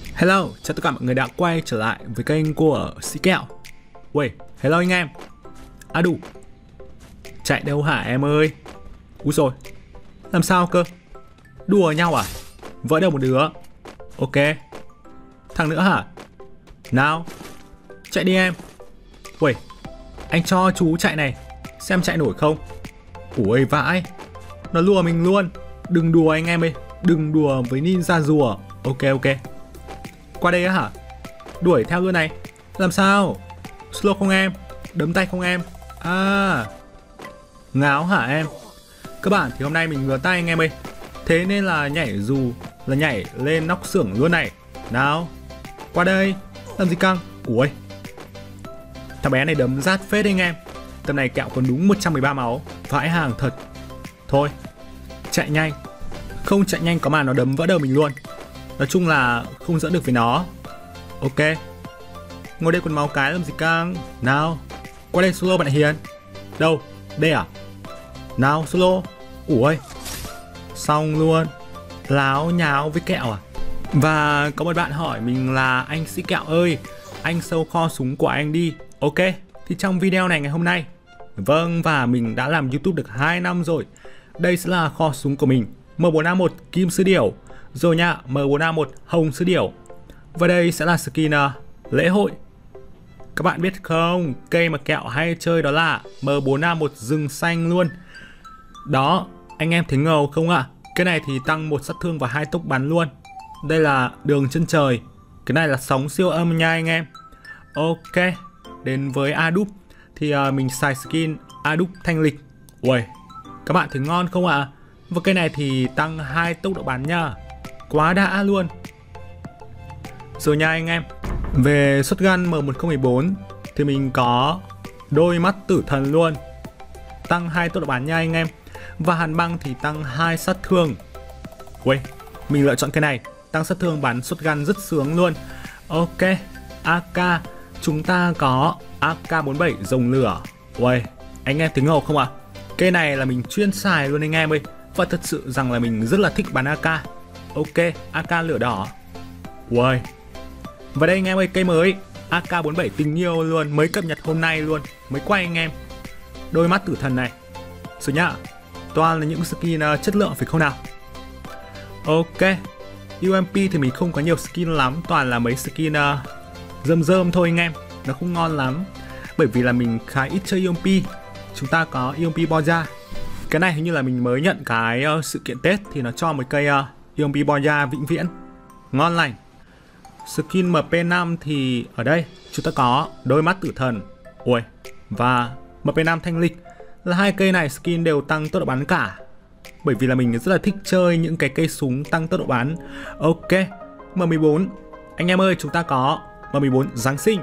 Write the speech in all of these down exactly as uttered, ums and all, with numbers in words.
Hello, chào tất cả mọi người đã quay trở lại với kênh của Sĩ Kẹo. Ui, hello anh em. À đủ. Chạy đâu hả em ơi? Úi rồi, làm sao cơ? Đùa nhau à? Vỡ đầu một đứa. Ok. Thằng nữa hả? Nào, chạy đi em. Ui, anh cho chú chạy này, xem chạy nổi không. Ui vãi, nó lùa mình luôn. Đừng đùa anh em ơi, đừng đùa với ninja rùa. Ok ok. Qua đây á hả? Đuổi theo luôn này. Làm sao? Slow không em? Đấm tay không em? À, ngáo hả em? Các bạn thì hôm nay mình ngửa tay anh em ơi. Thế nên là nhảy dù là nhảy lên nóc xưởng luôn này. Nào, qua đây. Làm gì căng? Ui, thằng bé này đấm rát phết anh em. Tầm này Kẹo còn đúng một trăm mười ba máu. Vãi hàng thật. Thôi, chạy nhanh. Không chạy nhanh có mà nó đấm vỡ đầu mình luôn. Nói chung là không dẫn được với nó. Ok. Ngồi đây còn máu cái làm gì căng. Nào, qua đây solo bạn Hiền. Đâu? Đây à? Nào solo. Ủa, xong luôn. Láo nháo với Kẹo à? Và có một bạn hỏi mình là anh Sĩ Kẹo ơi, anh sâu kho súng của anh đi. Ok, thì trong video này ngày hôm nay, vâng, và mình đã làm YouTube được hai năm rồi. Đây sẽ là kho súng của mình, M bốn A một Kim Sư Điểu. Rồi nha, M bốn A một Hồng Sư Điểu. Và đây sẽ là skin uh, lễ hội. Các bạn biết không, cây mà Kẹo hay chơi đó là M bốn A một rừng xanh luôn. Đó, anh em thấy ngầu không ạ? À? Cái này thì tăng một sát thương và hai tốc bắn luôn. Đây là đường chân trời. Cái này là sóng siêu âm nha anh em. Ok, đến với Adup thì uh, mình xài skin Adup thanh lịch. Ui, các bạn thấy ngon không ạ? À? Và cây này thì tăng hai tốc độ bắn nha. Quá đã luôn. Rồi nha anh em. Về shotgun M một không một bốn thì mình có đôi mắt tử thần luôn, tăng hai tốc độ bắn nha anh em. Và hàn băng thì tăng hai sát thương. Ui, mình lựa chọn cái này, tăng sát thương bắn shotgun rất sướng luôn. Ok, a ca chúng ta có a ca bốn bảy rồng lửa. Ui, anh em thấy ngầu không ạ? À? Cái này là mình chuyên xài luôn anh em ơi. Và thật sự rằng là mình rất là thích bắn a ca. Ok, a ca lửa đỏ. Ui, và đây anh em ơi, cây mới a ca bốn bảy tình yêu luôn, mới cập nhật hôm nay luôn, mới quay anh em. Đôi mắt tử thần này. Rồi nhá, toàn là những skin uh, chất lượng phải không nào? Ok, u em pê thì mình không có nhiều skin lắm, toàn là mấy skin uh, rơm rơm thôi anh em. Nó không ngon lắm, bởi vì là mình khá ít chơi u em pê. Chúng ta có u em pê Boja. Cái này hình như là mình mới nhận cái uh, sự kiện Tết thì nó cho một cây uh, u em pê Boja vĩnh viễn. Ngon lành. Skin em pê năm thì ở đây chúng ta có đôi mắt tử thần. Ui, và em pê năm thanh lịch. Là hai cây này skin đều tăng tốc độ bắn cả. Bởi vì là mình rất là thích chơi những cái cây súng tăng tốc độ bắn. Ok, M mười bốn. Anh em ơi, chúng ta có M mười bốn Giáng sinh.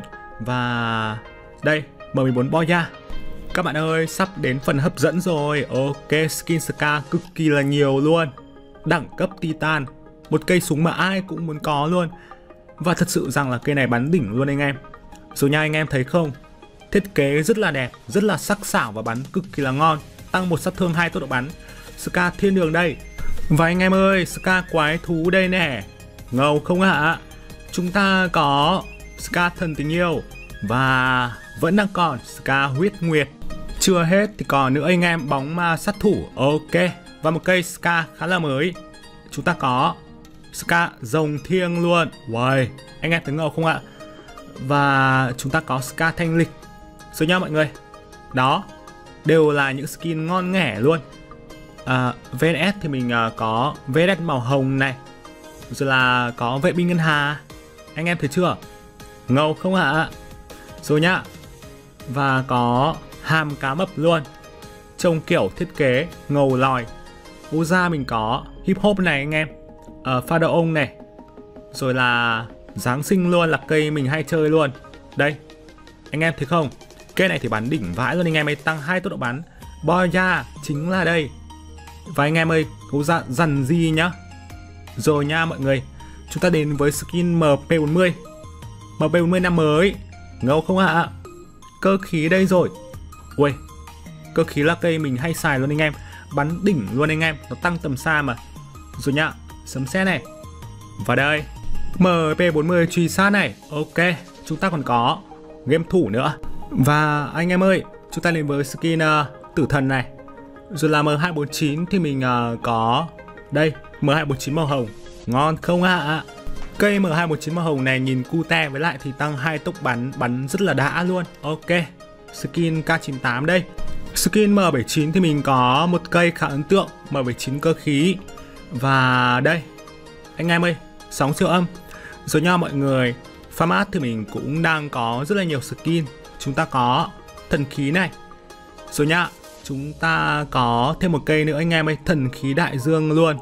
Và đây, M mười bốn Boya. Các bạn ơi, sắp đến phần hấp dẫn rồi. Ok, skin Ska cực kỳ là nhiều luôn. Đẳng cấp Titan, một cây súng mà ai cũng muốn có luôn. Và thật sự rằng là cây này bắn đỉnh luôn anh em. Rồi nha anh em thấy không, thiết kế rất là đẹp, rất là sắc sảo và bắn cực kỳ là ngon. Tăng một sát thương hai tốc độ bắn. Ska thiên đường đây. Và anh em ơi, Ska quái thú đây nè. Ngầu không ạ? À? Chúng ta có Ska thần tình yêu. Và vẫn đang còn Ska huyết nguyệt. Chưa hết thì còn nữa anh em, bóng ma sát thủ. Ok, và một cây Ska khá là mới. Chúng ta có Ska rồng thiêng luôn. Wow, anh em thấy ngầu không ạ? Và chúng ta có Ska thanh lịch. Rồi nha mọi người. Đó, đều là những skin ngon nghẻ luôn. à, vê en ét thì mình uh, có vê en ét màu hồng này. Rồi là có vệ binh ngân hà. Anh em thấy chưa? Ngầu không ạ? À? Rồi nhá. Và có hàm cá mập luôn. Trông kiểu thiết kế ngầu lòi. Ô ra mình có hip hop này anh em. uh, Pharaoh này. Rồi là Giáng sinh luôn, là cây mình hay chơi luôn. Đây, anh em thấy không? Cây này thì bắn đỉnh vãi luôn anh em ơi, tăng hai tốc độ bắn. Boya chính là đây. Và anh em ơi, cố ra dần gì nhá. Rồi nha mọi người, chúng ta đến với skin em pê bốn mươi. em pê bốn mươi năm mới. Ngầu không ạ? À? Cơ khí đây rồi. Ui, cơ khí là cây mình hay xài luôn anh em. Bắn đỉnh luôn anh em, nó tăng tầm xa mà. Rồi nhá, sấm sét này. Và đây, em pê bốn mươi truy sát này. Ok, chúng ta còn có game thủ nữa. Và anh em ơi, chúng ta đến với skin uh, tử thần này. Rồi là em hai bốn chín thì mình uh, có đây, em hai bốn chín màu hồng. Ngon không ạ? À? Cây em hai bốn chín màu hồng này nhìn cute, với lại thì tăng hai tốc bắn, bắn rất là đã luôn. Ok, skin K chín tám đây. Skin em bảy chín thì mình có một cây khá ấn tượng, em bảy chín cơ khí. Và đây, anh em ơi, sóng siêu âm. Rồi nha mọi người, Farmat thì mình cũng đang có rất là nhiều skin. Chúng ta có thần khí này. Rồi nha, chúng ta có thêm một cây nữa anh em ơi, thần khí đại dương luôn.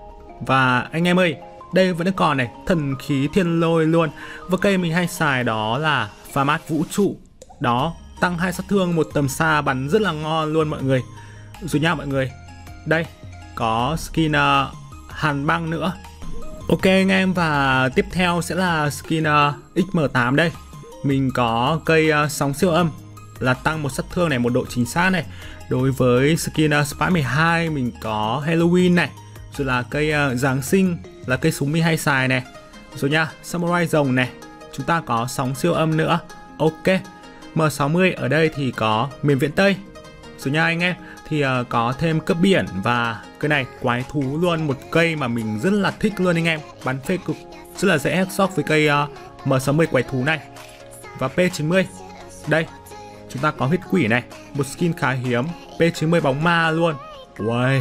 Và anh em ơi, đây vẫn còn này, thần khí thiên lôi luôn. Và cây mình hay xài đó là Farmat vũ trụ. Đó, tăng hai sát thương một tầm xa, bắn rất là ngon luôn mọi người. Rồi nha mọi người, đây có skin uh, hàn băng nữa. Ok anh em, và tiếp theo sẽ là skin uh, X M tám đây. Mình có cây uh, sóng siêu âm là tăng một sát thương này, một độ chính xác này. Đối với skin uh, Spy mười hai mình có Halloween này. Rồi là cây uh, Giáng sinh là cây súng mình hay xài này. Rồi nha, Samurai rồng này. Chúng ta có sóng siêu âm nữa. Ok, M sáu mươi ở đây thì có miền viễn Tây. Rồi nha anh em, thì uh, có thêm cấp biển và cái này quái thú luôn, một cây mà mình rất là thích luôn anh em, bắn phê cực, rất là dễ headshot với cây uh, M sáu mươi quái thú này. Và P chín mươi đây, chúng ta có huyết quỷ này, một skin khá hiếm, P chín mươi bóng ma luôn. Uầy.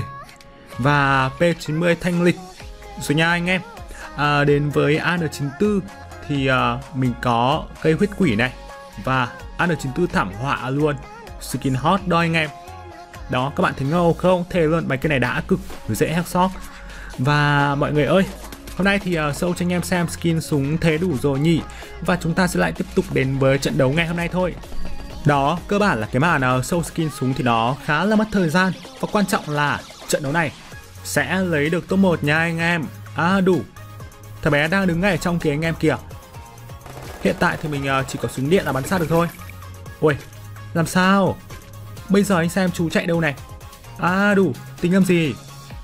Và P chín mươi thanh lịch. Rồi nha anh em, à, đến với A N chín tư thì uh, mình có cây huyết quỷ này và A N chín tư thảm họa luôn, skin hot đó anh em. Đó, các bạn thấy ngầu không? Thề luôn, bài cây này đã cực, dễ headshot. Và mọi người ơi, hôm nay thì uh, show cho anh em xem skin súng thế đủ rồi nhỉ. Và chúng ta sẽ lại tiếp tục đến với trận đấu ngày hôm nay thôi. Đó, cơ bản là cái màn uh, show skin súng thì nó khá là mất thời gian. Và quan trọng là trận đấu này sẽ lấy được top một nha anh em. À đủ, thằng bé đang đứng ngay ở trong kìa anh em kìa. Hiện tại thì mình uh, chỉ có súng điện là bắn sát được thôi. Ui, làm sao? Bây giờ anh xem chú chạy đâu này. À đủ, tính làm gì.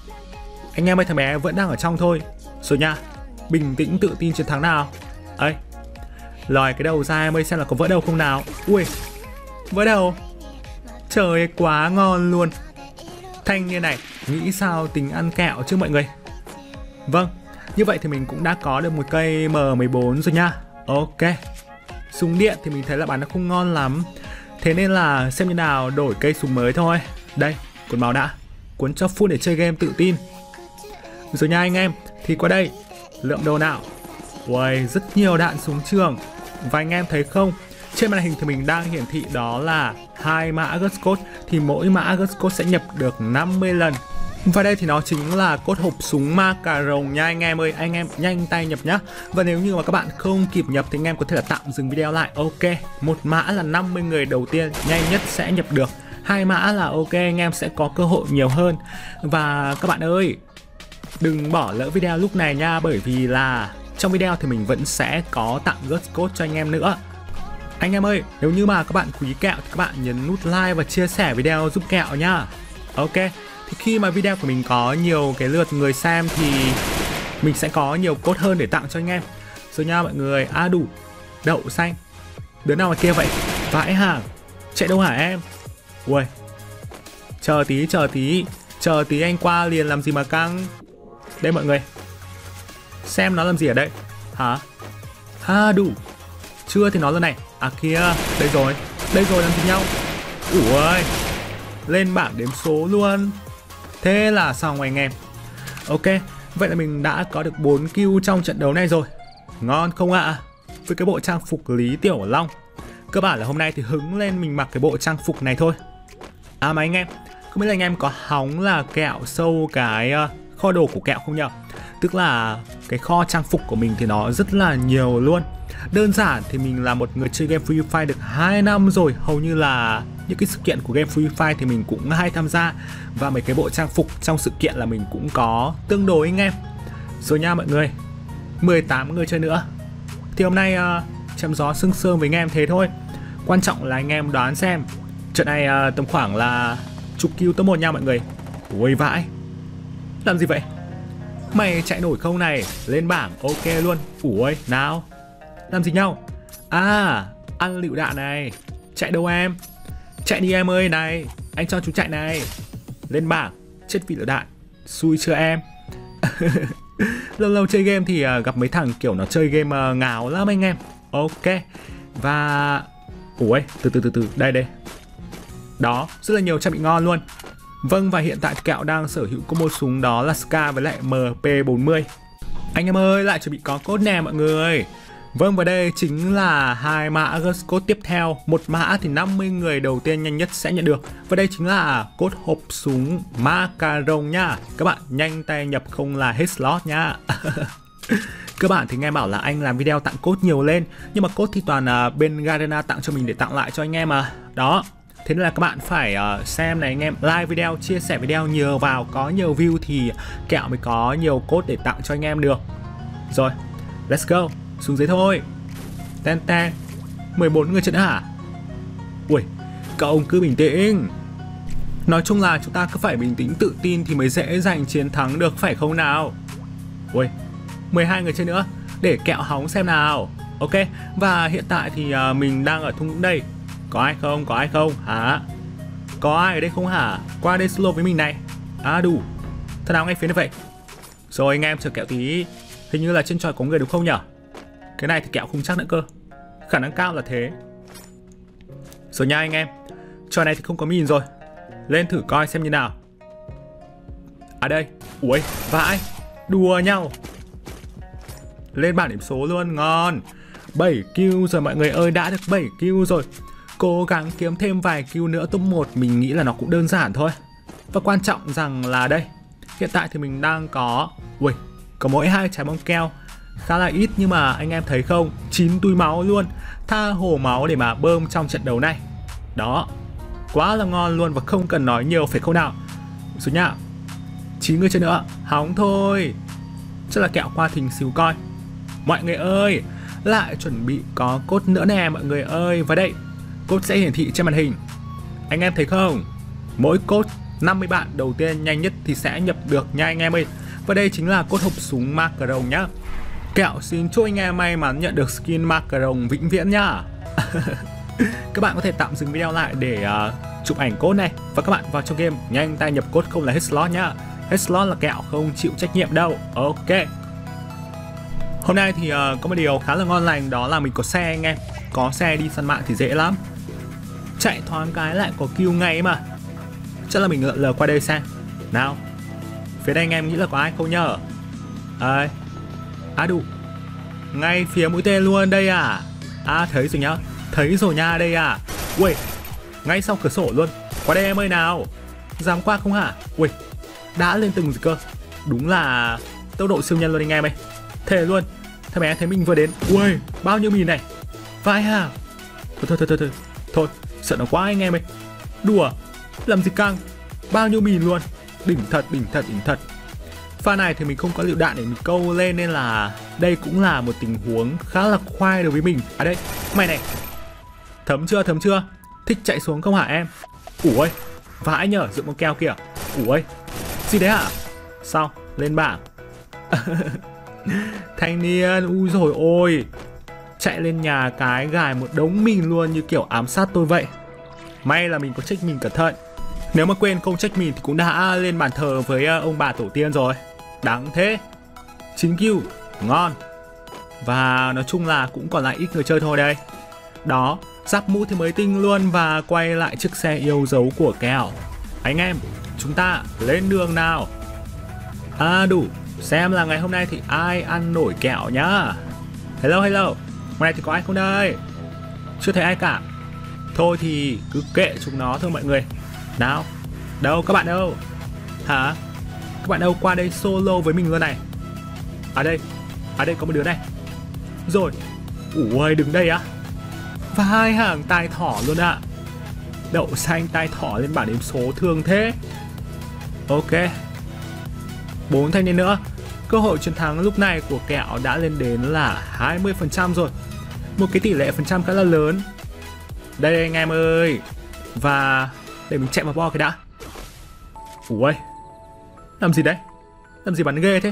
Anh em ơi, thằng bé vẫn đang ở trong thôi. Rồi nha, bình tĩnh tự tin chiến thắng nào. Ấy, lòi cái đầu ra em ơi, xem là có vỡ đầu không nào. Ui, vỡ đầu. Trời ơi, quá ngon luôn. Thanh như này, nghĩ sao tính ăn kẹo chứ mọi người. Vâng, như vậy thì mình cũng đã có được một cây M mười bốn rồi nha. Ok, súng điện thì mình thấy là bắn nó không ngon lắm, thế nên là xem như nào đổi cây súng mới thôi. Đây, cuốn máu đã, cuốn cho full để chơi game tự tin. Rồi nha anh em, thì qua đây, lượng đồ nào. Uầy, rất nhiều đạn súng trường. Và anh em thấy không, trên màn hình thì mình đang hiển thị đó là hai mã Gutscode, thì mỗi mã Gutscode sẽ nhập được năm mươi lần. Và đây thì nó chính là code hộp súng ma cà rồng nha anh em ơi, anh em nhanh tay nhập nhá. Và nếu như mà các bạn không kịp nhập thì anh em có thể là tạm dừng video lại. Ok, một mã là năm mươi người đầu tiên nhanh nhất sẽ nhập được, hai mã là ok anh em sẽ có cơ hội nhiều hơn. Và các bạn ơi, đừng bỏ lỡ video lúc này nha, bởi vì là trong video thì mình vẫn sẽ có tặng Gutscode cho anh em nữa. Anh em ơi, nếu như mà các bạn quý kẹo thì các bạn nhấn nút like và chia sẻ video giúp kẹo nhá. Ok, thì khi mà video của mình có nhiều cái lượt người xem thì mình sẽ có nhiều code hơn để tặng cho anh em. Rồi nha mọi người. À đủ, đậu xanh. Đứa nào mà kia vậy? Vãi hàng. Chạy đâu hả em? Ui, chờ tí, chờ tí. Chờ tí anh qua liền làm gì mà căng. Đây mọi người, xem nó làm gì ở đây. Hả? À đủ, chưa thì nó lần này. À kia, đây rồi. Đây rồi, làm gì nhau. Ui, lên bảng đếm số luôn. Thế là xong anh em. Ok, vậy là mình đã có được bốn kill trong trận đấu này rồi. Ngon không ạ? À? Với cái bộ trang phục Lý Tiểu Long. Cơ bản là hôm nay thì hứng lên mình mặc cái bộ trang phục này thôi. À mà anh em, không biết là anh em có hóng là kẹo sâu cái uh, kho đồ của kẹo không nhỉ? Tức là cái kho trang phục của mình thì nó rất là nhiều luôn. Đơn giản thì mình là một người chơi game Free Fire được hai năm rồi. Hầu như là những cái sự kiện của game Free Fire thì mình cũng hay tham gia. Và mấy cái bộ trang phục trong sự kiện là mình cũng có tương đối anh em. Rồi nha mọi người, mười tám người chơi nữa. Thì hôm nay uh, chém gió sương sương với anh em thế thôi. Quan trọng là anh em đoán xem trận này uh, tầm khoảng là chục kill top một nha mọi người. Ui vãi, làm gì vậy? Mày chạy nổi không này? Lên bảng, ok luôn. Ủi, nào. Làm gì nhau? À, ăn lựu đạn này. Chạy đâu em? Chạy đi em ơi này. Anh cho chú chạy này. Lên bảng, chết vì lựu đạn. Xui chưa em? Lâu lâu chơi game thì uh, gặp mấy thằng kiểu nó chơi game uh, ngáo lắm anh em. Ok. Và... Ủi, từ từ từ từ, đây đây. Đó, rất là nhiều trang bị ngon luôn. Vâng, và hiện tại Kẹo đang sở hữu combo súng đó là Scar với lại em pê bốn mươi. Anh em ơi, lại chuẩn bị có code nè mọi người. Vâng, và đây chính là hai mã code tiếp theo. Một mã thì năm mươi người đầu tiên nhanh nhất sẽ nhận được. Và đây chính là code hộp súng Macaron nhá. Các bạn nhanh tay nhập không là hết slot nhá. Các bạn thì nghe bảo là anh làm video tặng code nhiều lên, nhưng mà code thì toàn uh, bên Garena tặng cho mình để tặng lại cho anh em mà. Đó. Thế nên là các bạn phải uh, xem này anh em, like video, chia sẻ video nhiều vào, có nhiều view thì Kẹo mới có nhiều code để tặng cho anh em được. Rồi, let's go, xuống dưới thôi. Ten ten, mười bốn người chết hả? Ui, cậu ông cứ bình tĩnh. Nói chung là chúng ta cứ phải bình tĩnh tự tin thì mới dễ giành chiến thắng được phải không nào? Ui, mười hai người chơi nữa, để Kẹo hóng xem nào. Ok, và hiện tại thì uh, mình đang ở thung lũng đây. Có ai không? Có ai không? Hả? Có ai ở đây không hả? Qua đây solo với mình này. À đủ. Thật nào ngay phía này vậy? Rồi anh em chờ Kẹo tí. Hình như là trên tròi có người đúng không nhở? Cái này thì Kẹo không chắc nữa cơ. Khả năng cao là thế. Rồi nha anh em. Trò này thì không có mìn rồi. Lên thử coi xem như nào. À đây. Ui, vãi. Đùa nhau. Lên bảng điểm số luôn, ngon. bảy kill rồi mọi người ơi, đã được bảy kill rồi. Cố gắng kiếm thêm vài kill nữa top một, mình nghĩ là nó cũng đơn giản thôi. Và quan trọng rằng là đây, hiện tại thì mình đang có ui, có mỗi hai trái bóng keo. Khá là ít nhưng mà anh em thấy không, chín túi máu luôn. Tha hồ máu để mà bơm trong trận đấu này. Đó, quá là ngon luôn và không cần nói nhiều phải không nào. Rồi nhá, chín người chơi nữa, hóng thôi. Chắc là Kẹo qua thình xíu coi. Mọi người ơi, lại chuẩn bị có code nữa nè mọi người ơi. Và đây, code sẽ hiển thị trên màn hình. Anh em thấy không? Mỗi code năm mươi bạn đầu tiên nhanh nhất thì sẽ nhập được nha anh em ơi. Và đây chính là code hộp súng Macaron nhá. Kẹo xin chúc anh em may mắn nhận được skin Macaron vĩnh viễn nhá. Các bạn có thể tạm dừng video lại để uh, chụp ảnh code này. Và các bạn vào trong game nhanh tay nhập code không là hết slot nhá. Hết slot là Kẹo không chịu trách nhiệm đâu. Ok. Hôm nay thì uh, có một điều khá là ngon lành, đó là mình có xe anh em. Có xe đi săn mạng thì dễ lắm. Chạy thoáng cái lại có kill ngay mà. Chắc là mình lợn lờ qua đây xem. Nào, phía đây anh em nghĩ là có ai không nhở? Ơi, à đủ. Ngay phía mũi tên luôn đây à? À thấy rồi nhá. Thấy rồi nha đây à. Ui, ngay sau cửa sổ luôn. Qua đây em ơi nào. Dám qua không hả? Ui, đã lên từng rồi cơ. Đúng là tốc độ siêu nhân luôn anh em ơi. Thề luôn. Thằng bé thấy mình vừa đến. Ui, bao nhiêu mìn này. Vai hả? Thôi thôi thôi thôi thôi. Thôi, sợ nó quá anh em ơi. Đùa, làm gì căng. Bao nhiêu mìn luôn. Đỉnh thật, đỉnh thật, đỉnh thật. Pha này thì mình không có lựu đạn để mình câu lên, nên là đây cũng là một tình huống khá là khoai đối với mình. À đây, mày này. Thấm chưa, thấm chưa? Thích chạy xuống không hả em? Ủi, vãi nhở, dựng con keo kìa. Ủi, gì đấy hả? Sao, lên bảng. Thanh niên, ui rồi ôi. Chạy lên nhà cái gài một đống mìn luôn, như kiểu ám sát tôi vậy. May là mình có check mìn cẩn thận. Nếu mà quên không check mìn thì cũng đã lên bàn thờ với ông bà tổ tiên rồi. Đáng thế. chín kill, ngon. Và nói chung là cũng còn lại ít người chơi thôi đây. Đó, giáp mũ thì mới tinh luôn. Và quay lại chiếc xe yêu dấu của Kẹo. Anh em, chúng ta lên đường nào. À đủ, xem là ngày hôm nay thì ai ăn nổi Kẹo nhá. Hello hello, hôm nay thì có ai không đây? Chưa thấy ai cả. Thôi thì cứ kệ chúng nó thôi mọi người. Nào, đâu các bạn đâu? Hả? Các bạn đâu qua đây solo với mình luôn này. À đây, à đây có một đứa này. Rồi, ui đứng đây á. Và hai hàng tai thỏ luôn ạ. À. Đậu xanh tai thỏ lên bảng điểm số thương thế. Ok, bốn thanh niên nữa. Cơ hội chiến thắng lúc này của Kẹo đã lên đến là hai mươi phần trăm rồi. Một cái tỷ lệ phần trăm khá là lớn. Đây anh em ơi. Và để mình chạy vào bo cái đã. Ui, làm gì đấy? Làm gì bắn ghê thế?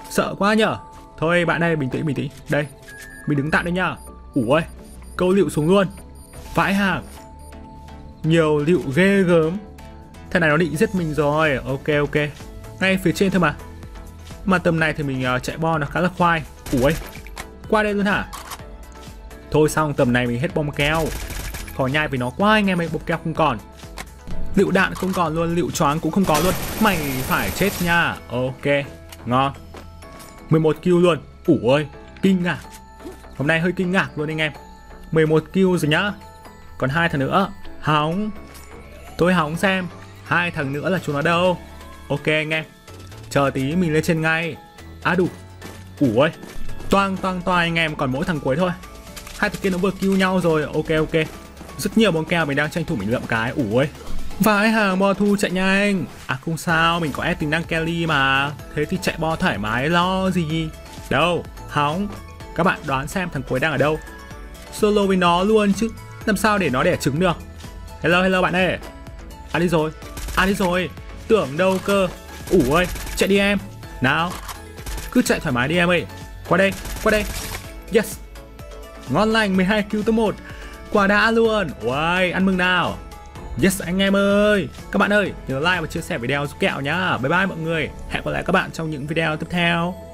Sợ quá nhở. Thôi bạn ơi, bình tĩnh bình tĩnh. Đây, mình đứng tạm đây nhá. Ủa ơi, câu lựu xuống luôn. Vãi hàng. Nhiều lựu ghê gớm. Thế này nó định giết mình rồi. Ok ok. Ngay phía trên thôi mà. Mà tầm này thì mình uh, chạy bo nó khá là khoai. Ủa ơi, qua đây luôn hả? Thôi xong, tầm này mình hết bom keo. Khó nhai với nó quá anh em ơi, bom keo không còn. Lựu đạn không còn luôn, lựu choáng cũng không có luôn. Mày phải chết nha. Ok, ngon. mười một kill luôn. Ủa ơi, kinh ngạc. Hôm nay hơi kinh ngạc luôn anh em. mười một kill rồi nhá. Còn hai thằng nữa. Hóng. Tôi hóng xem hai thằng nữa là chúng nó đâu. Ok anh em, chờ tí mình lên trên ngay. À đủ. Ủa ơi, toang toang toang anh em, còn mỗi thằng cuối thôi. Hai thằng kia nó vừa kill nhau rồi. Ok ok. Rất nhiều bom keo, mình đang tranh thủ mình lượm cái. Ủa ơi, vãi hàng, bo thu chạy nhanh. À không sao, mình có ép tính năng Kelly mà. Thế thì chạy bo thoải mái, lo gì. Đâu, hóng. Các bạn đoán xem thằng cuối đang ở đâu. Solo với nó luôn chứ, làm sao để nó đẻ trứng được. Hello hello bạn ơi. À đi rồi, à đi rồi. Tưởng đâu cơ. Ủa ơi, chạy đi em. Nào, cứ chạy thoải mái đi em ơi. Qua đây, qua đây. Yes. Ngon lành, mười hai kill top một. Quả đã luôn. Uầy, ăn mừng nào. Yes anh em ơi. Các bạn ơi, nhớ like và chia sẻ video giúp kẹo nhá. Bye bye mọi người. Hẹn gặp lại các bạn trong những video tiếp theo.